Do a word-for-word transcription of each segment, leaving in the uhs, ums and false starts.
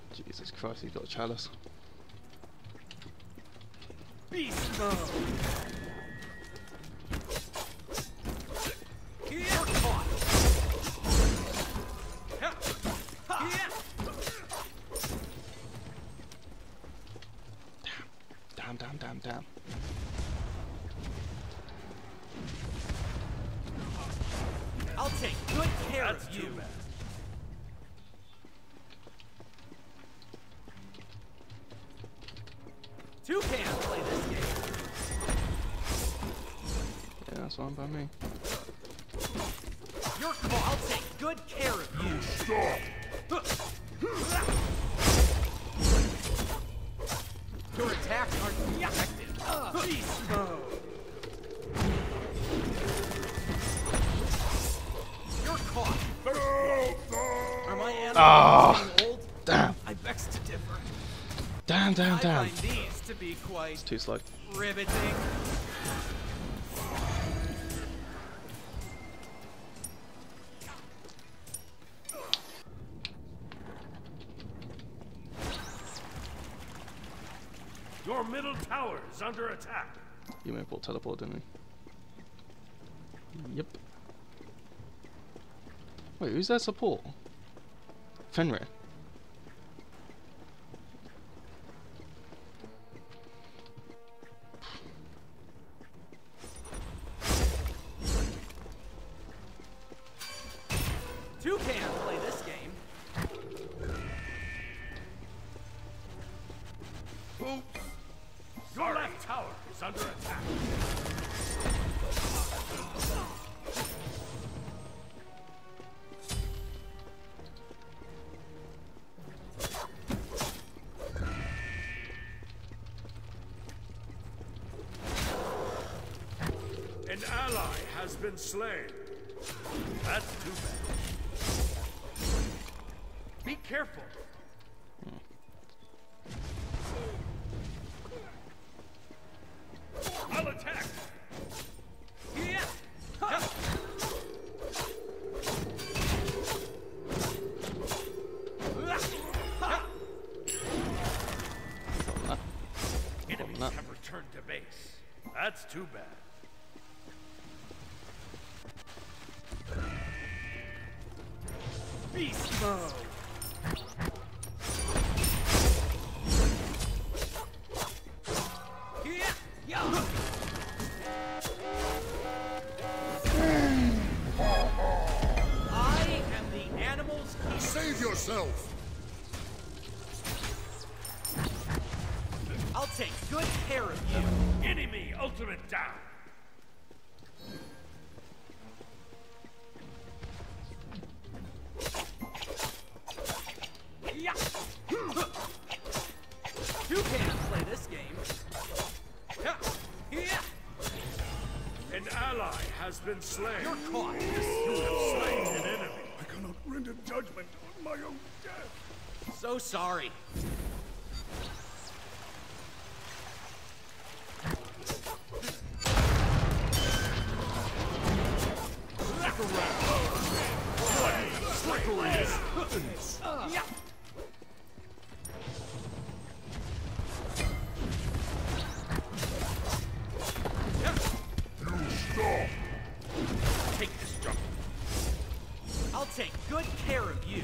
Jesus Christ, he's got a chalice. Beast mode. You're caught. Damn, damn, damn, damn. I'll take good care That's of you. Bad. Two can play this game. Yeah, that's fine by me. Your call. I'll take good care of you. Stop. Your attacks aren't effective. Uh, Beast mode. You're caught. Are my animals oh, getting old? Damn. I vex to differ. Damn, damn, I damn. find these to be quite it's too slow. riveting. Your middle tower is under attack. You may pull teleport, didn't you? Yep. Wait, who's their support? Fenrir. Two can play this game. Oops. Your left tower is under attack. An ally has been slain. That's too bad. Be careful. I'll attack. Yeah. Enemies have returned to base. That's too bad. Beast mode. Yeah. Yeah. I am the animals. Save yourself. I'll take good care of you. Enemy ultimate down. Yeah. You can't play this game. Yeah. Yeah. An ally has been slain. You're caught. You have slain an enemy. I cannot render judgment on my own death. So sorry. Yeah. Take this jump. I'll take good care of you.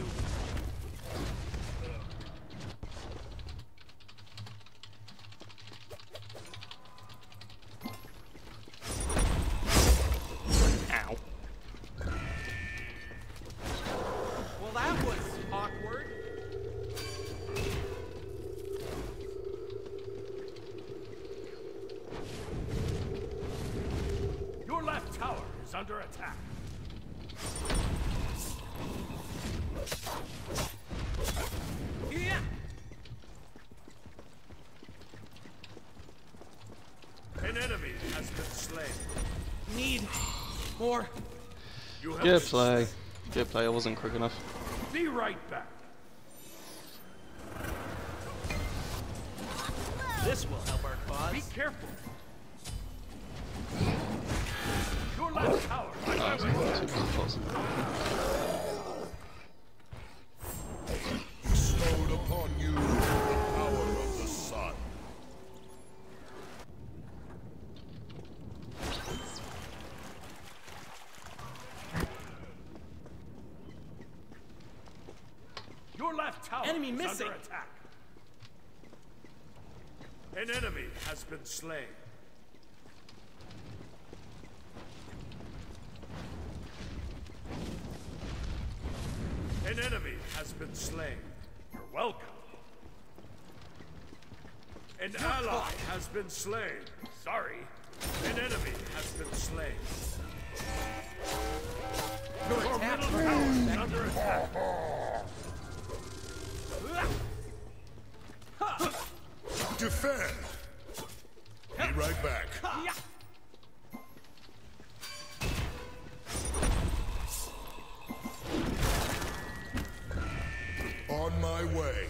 Ow. Well, that was awkward. Your left tower is under attack. Yeah. An enemy has been slain. Need more. You have Good been play. Good play, I wasn't quick enough. slain. Be right back. This will help our cause. Be careful. Your left tower. Oh, that's not too possible. Bestowed upon you. Your left tower Enemy is missing. under attack. An enemy has been slain. An enemy has been slain. You're welcome. An ally has been slain. Sorry. An enemy has been slain. Your Your attack middle tower is under attack. Defend! Be right back. On my way.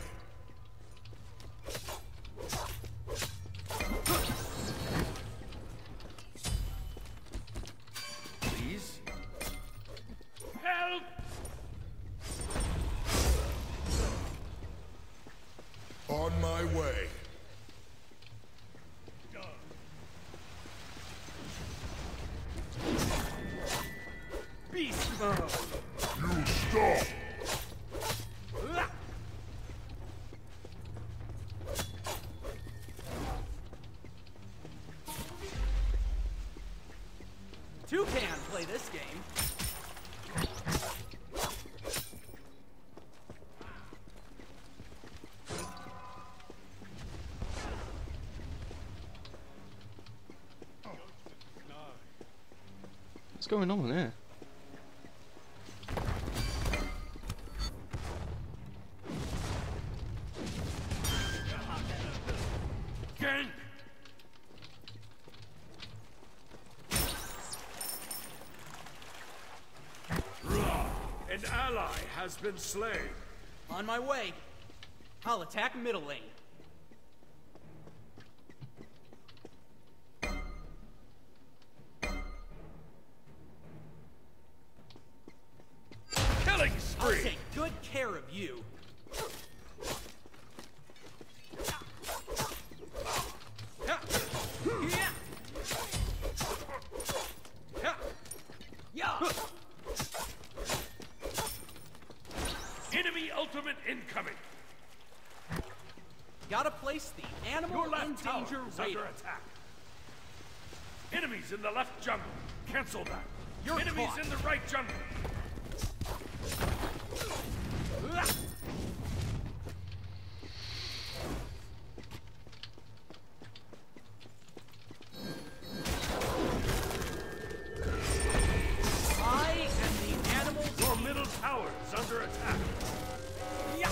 Please. Help! On my way. beast mode. You stop! Two can play this game. What's going on here? Gank! An ally has been slain. On my way. I'll attack middle lane. Killing I'll spree! take good care of you. Yeah. Yeah. Yeah. Enemy ultimate incoming. Gotta place the animal Your in left tower danger is radar. under attack. Enemies in the left jungle. Cancel that. You're Enemies caught. in the right jungle. I am the animal. Your middle tower is under attack. Yeah.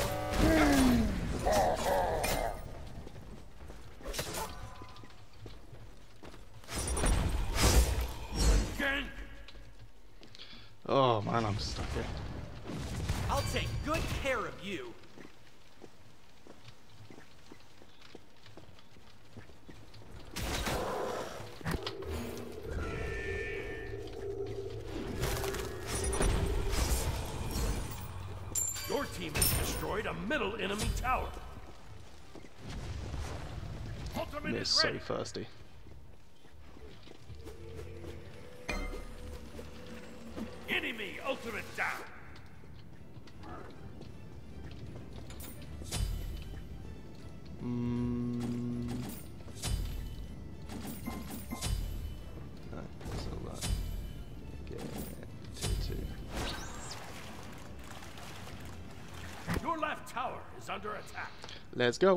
Gank! Oh man, I'm stuck here. I'll take good care of you. Your team has destroyed a middle enemy tower. Ultimate They're is so ready. thirsty. Enemy ultimate down. Mm. No, that's all right. Get tier two. Your left tower is under attack. Let's go.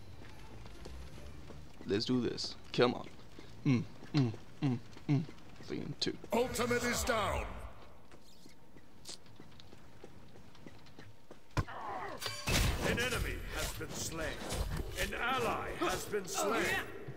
Let's do this. Come on. Mm, mm, mm, mm. Three and two. Ultimate is down. An enemy has been slain. An ally has been slain.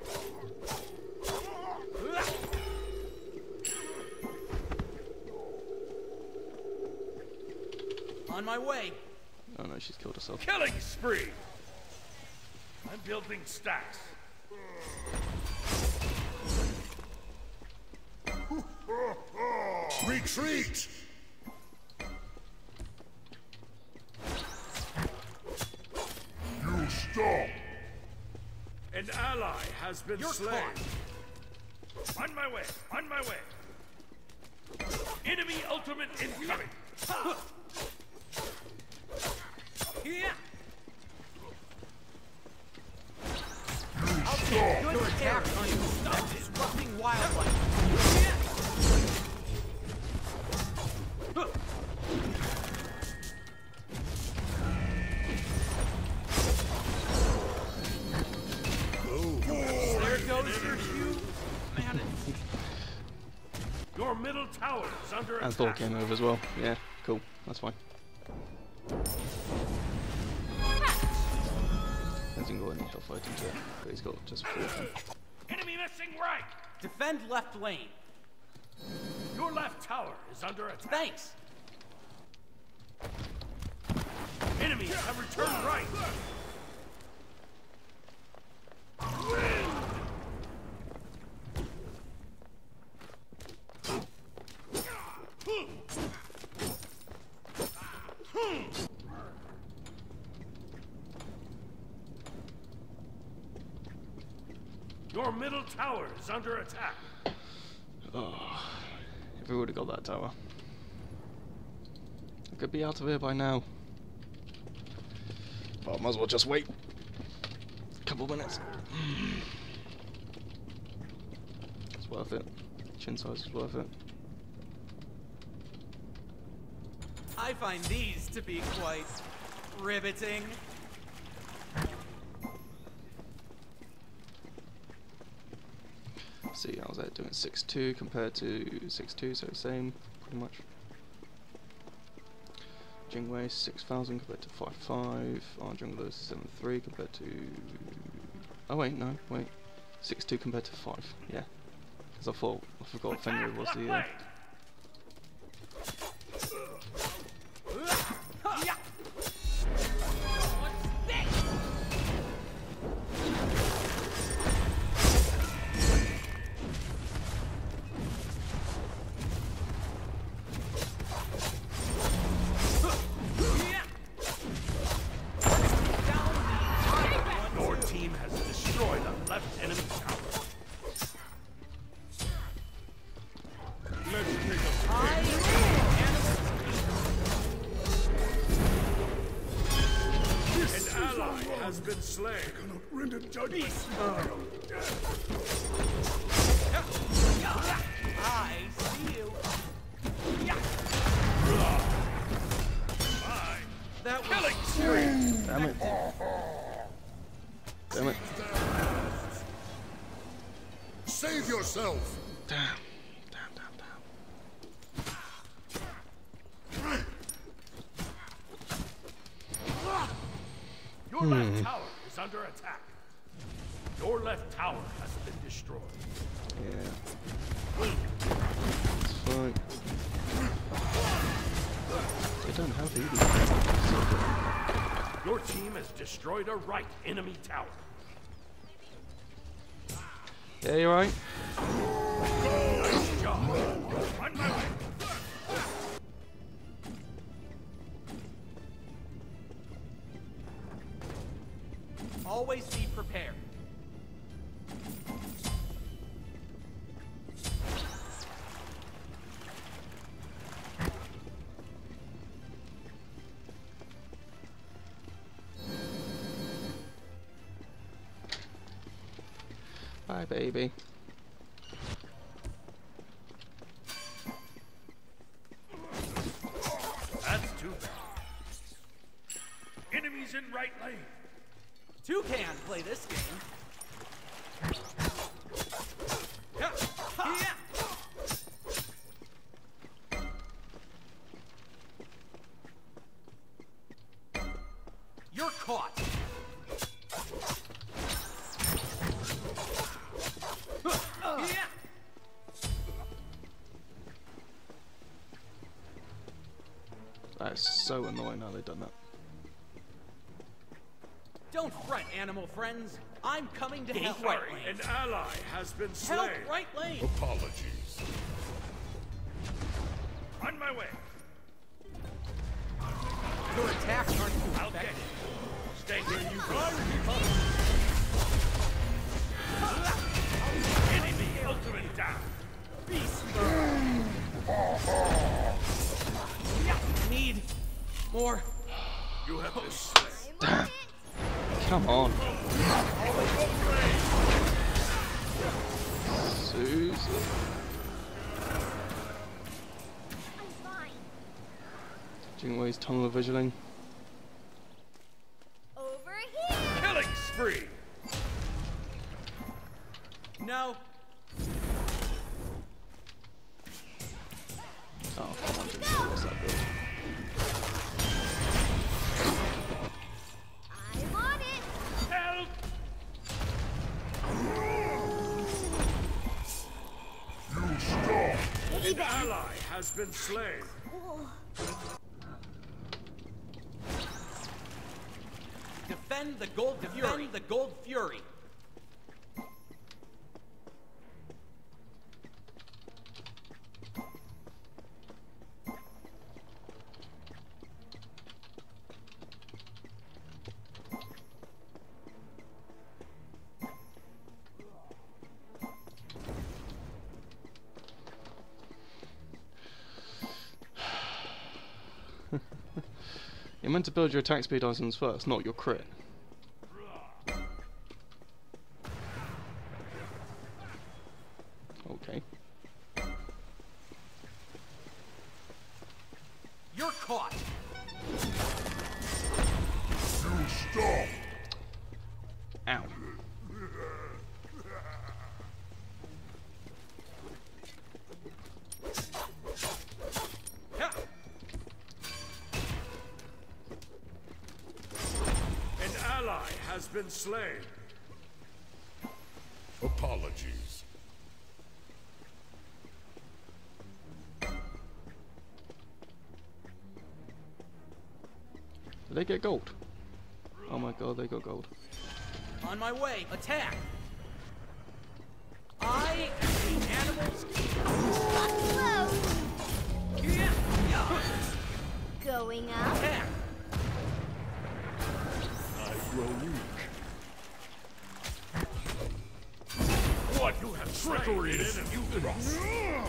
On my way. Oh no, she's killed herself. Killing spree. I'm building stacks. Retreat! You stop! An ally has been You're slain. On my way. On my way. Enemy ultimate incoming. Yeah. Yeah. I'll take good attack on you. Stop disrupting wildlife. Yeah. There goes your humanity. Your middle tower is under And Thor attack. came over as well. Yeah, cool. That's fine. Hasn't got any health items yet, but he's got just four. Enemy missing right. Defend left lane. Your left tower is under attack. Thanks. Enemies have returned right. Your middle tower is under attack. Oh, if we would have got that tower, I could be out of here by now. But I might as well just wait a couple minutes. It's worth it. Chin size is worth it. I find these to be quite riveting. See, how's that doing? six two compared to six two, so same, pretty much. Jingwei six thousand compared to five five. Our jungler seven three compared to. Oh, wait, no, wait. six two compared to five, yeah. Because I thought, I forgot Fenrir was the. Uh, Your team has destroyed a left enemy tower. Let's take a An ally has been slain. Cannot render judgment. I see you. That was Killing spree. damn it. Damn it. Save yourself. Damn. Damn, damn, damn. Your left tower is under attack. Your left tower has been destroyed. Yeah. It's fine. They don't have either. Your team has destroyed a right enemy tower. Yeah, you're right. Nice job. On my way. always be prepared. Bye, baby. That's too bad. Enemies in right lane. Two can play this game. Yeah. Yeah. You're caught. Yeah. That is so annoying how they've done that. Don't fret, animal friends. I'm coming to help right Sorry, lane. an ally has been slain. Help right lane. Apologies. On my way. Your attacks aren't too I'll get effective. it. Stay here, you go. Enemy ultimate down. Beast. Need more You have been slain. Damn. Come on. Susan. Jingwei's tunnel visioning. Over here. Killing spree. No. Oh, come on, Jingwei, what's that build? I'm on it. Help! You stop! An ally has been slain. Defend the gold fury. Defend the gold fury. You're meant to build your attack speed items first, not your crit. Okay. You're caught. You stop! Ow. Yeah. An ally has been slain. Apologies. Did they get gold? Oh my god, they got gold. On my way. Attack. I am the animal's Whoa. Yeah. Going up. Attack. I grow weak. What you have trickery is you trust.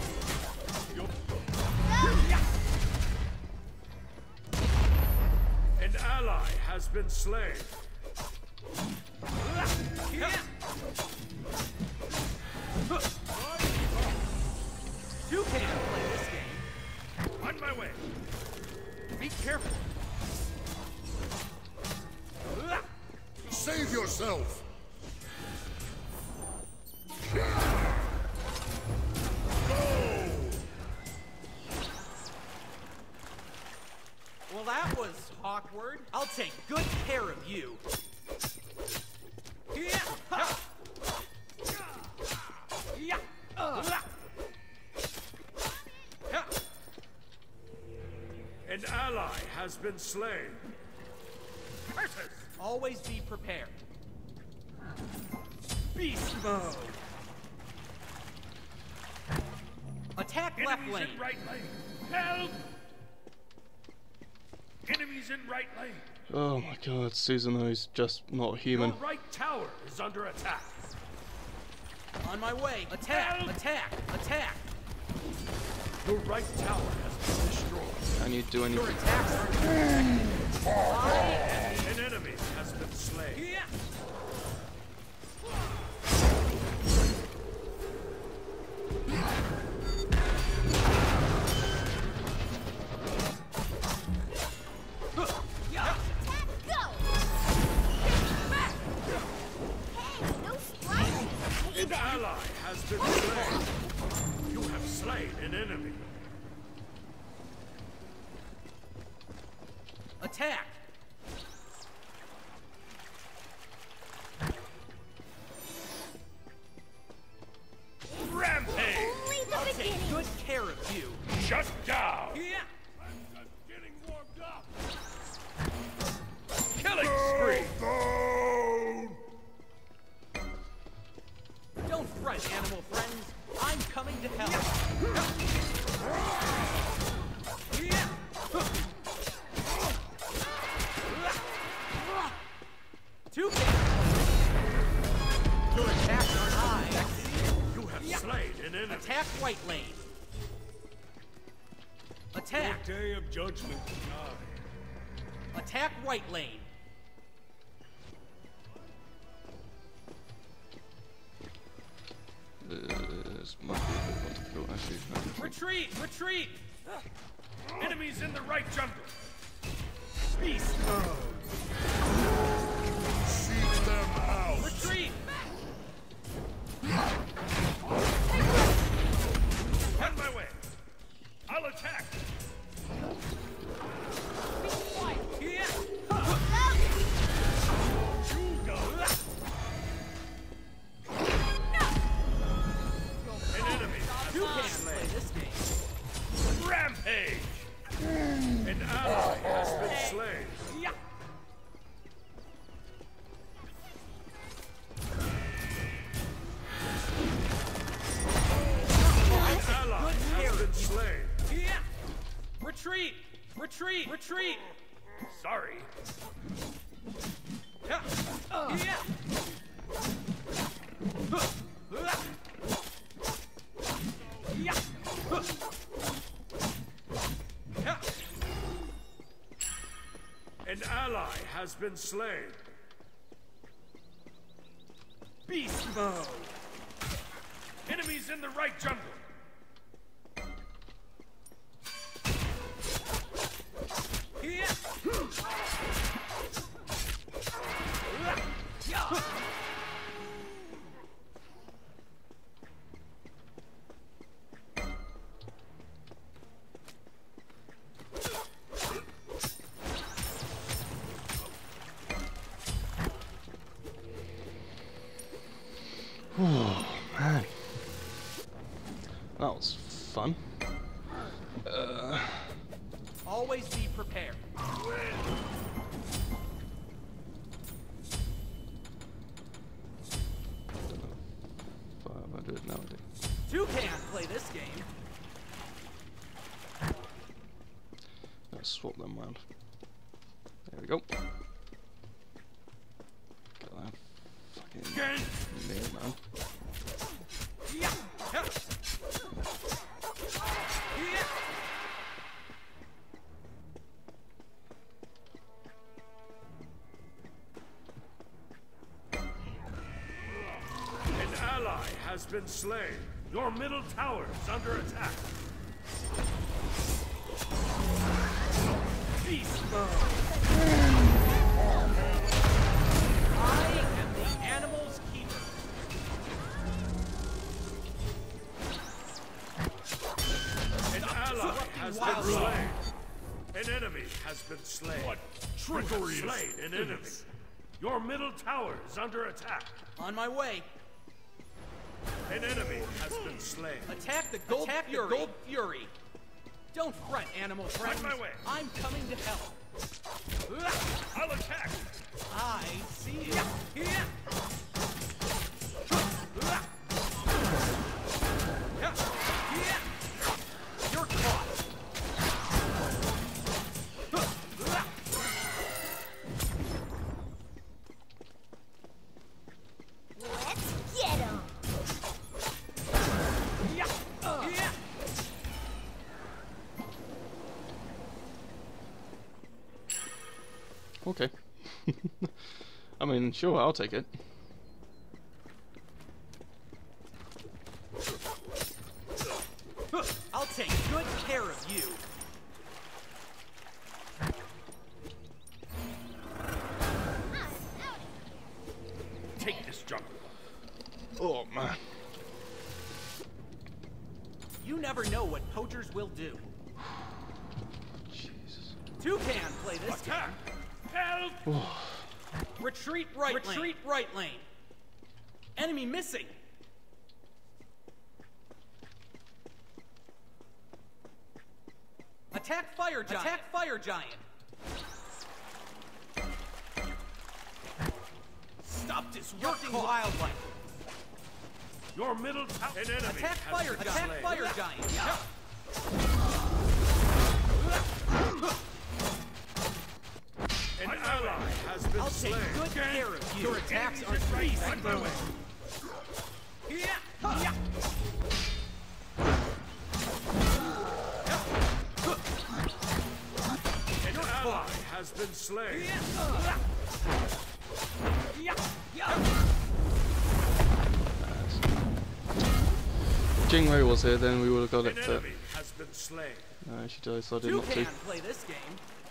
An ally has been slain. Yeah. You can't play this game. On my way. Be careful. Save yourself. Well, that was awkward. I'll take good care of you. Yeah. Ha. Yeah. Uh. Yeah. An ally has been slain. Curses! Always be prepared. Beast mode. Attack left Enemies lane. in right lane. Help! Enemies in right lane. Oh my god, Susanoo's just not human. Your right tower is under attack. On my way. Attack. Help! Attack. Attack. Your right tower has been destroyed. Can you do Your anything? attacks are An enemy has been slain. Yeah. Attack, go. Back. Hey, no splashing. An ally has been slain. You have slain an enemy. Attack. Rampage! Only the I'll take beginning. good care of you. Shut down! Yeah. I'm getting warmed up. Killing spree! Don't fret, animal friends. I'm coming to help. Yeah. Two Your attacks are high. You have slain an enemy. Attack white lane. Attack. Day of judgment is nigh. Attack right lane. This might be a bit more difficult, actually. No. Retreat! Retreat! Enemies in the right jungle. Beast mode! Seek them out. Retreat! On my way. I'll attack. Yeah. An enemy. You can't play this game. Rampage. An ally has been slain. Yeah. An ally has been slain. Yeah. Retreat! Retreat! Retreat! Sorry. Yeah. Yeah. Yeah. Yeah. An ally has been slain. Beast mode! Enemies in the right jungle. Yeah. Oh, man. That was fun. Uh, Always be prepared. five hundred, now I do. Two can't play this game. Let's swap them round. There we go. Got that fucking Again. nail, man. Yeah. Yeah. Yeah. An ally has been slain. Your middle tower is under attack. Beast mode! I am the animal's keeper. An ally has been Wildly. slain. An enemy has been slain. What trickery slain an enemy. Your middle tower is under attack. On my way. An enemy has been slain. Attack the gold Attack fury. The gold fury. Don't fret, animal friends. my way. I'm coming to help. I'll attack. I see you. Yeah. Yeah. Yeah. You're caught. Let's get 'em. Yeah. Yeah. Okay. I mean, sure, I'll take it. I'll take good care of you. Take this jungle. Oh, man. You never know what poachers will do. Jesus. Two can play this Attack. game. Help. Retreat right lane. Retreat right lane. Enemy missing. Attack fire giant. Attack fire giant. Stop disrupting wildlife. Your middle tower. An enemy Attack has fire been giant. slain. Attack fire giant. Yeah. An ally has been I'll slain. take good care of you. Your attacks are Enemies in beast right. On my mode. way. Yeah. Yeah. An ally has been slain. Jingwei was here, then we would have got An it. But enemy has been slain. no, she decided You not to. can play this game.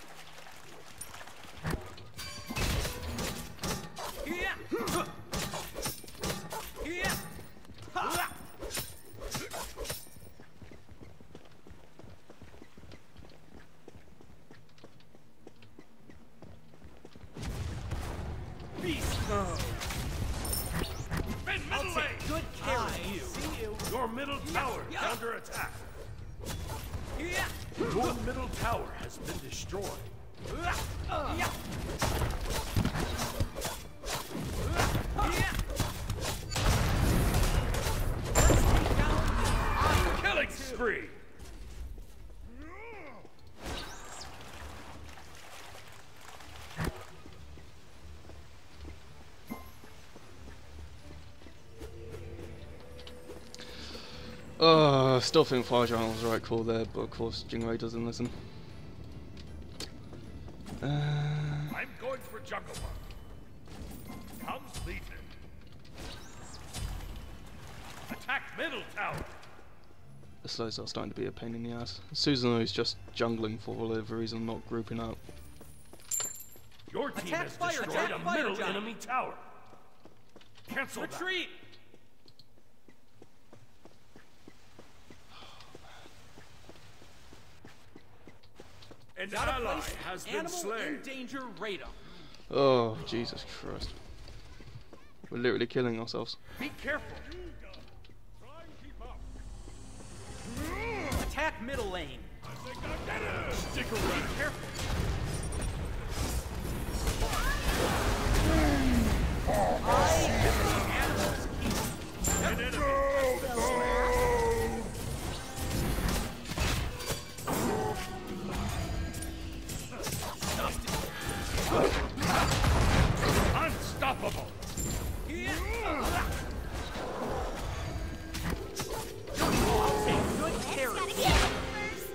Beast mode. I'll take good care of you. See you. Your middle tower is under attack. Your middle tower has been destroyed. Killing spree. Oh, I still think Fire Giant was the right call there, but of course Jingwei doesn't listen. Uh, I'm going for Jungle One. Comes Legion. Attack middle tower. the slows are starting to be a pain in the ass. Susanoo is just jungling for whatever reason, not grouping up. Your team Attack has fire, destroyed attack a fire, middle Johnny. enemy tower. Cancel that. Retreat! An Gotta ally place has been animal slain. in danger radar. Oh, Jesus Christ. We're literally killing ourselves. Be careful. Attack middle lane. Stick around. Be careful. I am the animal's king. An enemy has been slain. Unstoppable. I'll take good care Gotta of get you. him first.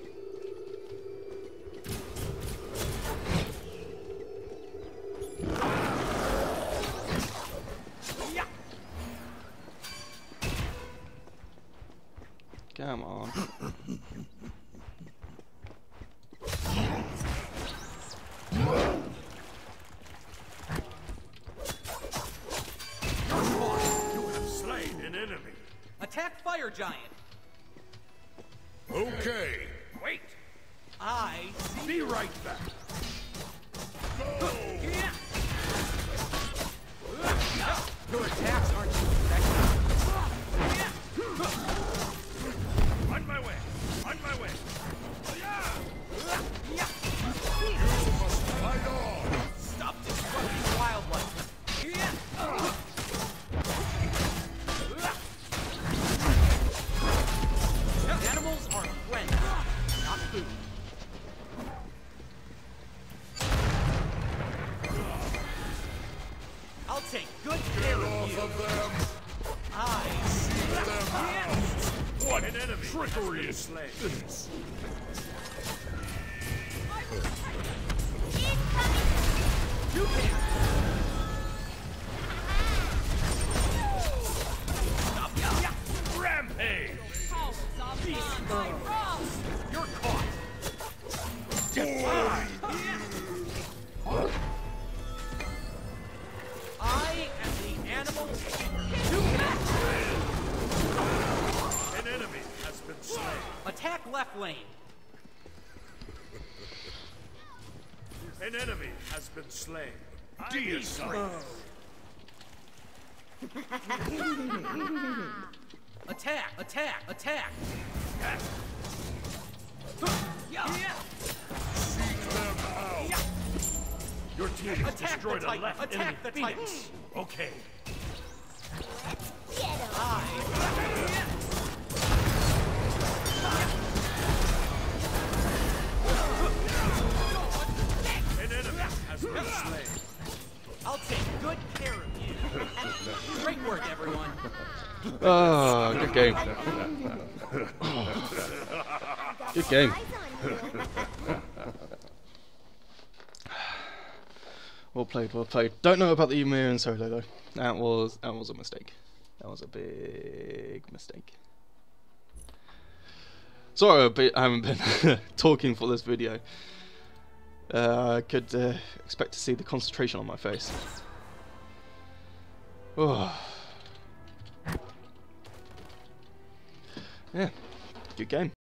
Yeah. Come on. You have slain an enemy. Attack fire giant. Okay. Wait. I see. Be right back. Yeah. Your attacks aren't too effective. On my way. On my way. Yeah. Fight on. Stop disrupting wildlife. Yeah. Animals are friends, not food. I'll take good care of you. I see them. What an enemy. Trickery is slain. You can. Stop. Yeah. Rampage. You're caught. Defy. I am the animal. You can. An enemy has been slain. Attack left lane. An enemy has been slain. Deicide. Attack, attack, attack. Yeah. Yeah. Your team has Attack destroyed the a Titan. left Attack enemy the Phoenix. Titan. Okay. Get him. I. An enemy has been slain. I'll take good care of you. Great work, everyone. Ah, good game. Good game. Eyes on you. Well played, well played. Don't know about the Ymir and solo though. That was that was a mistake. That was a big mistake. Sorry, a bit, I haven't been talking for this video. Uh, I could uh, expect to see the concentration on my face. Oh. Yeah, good game.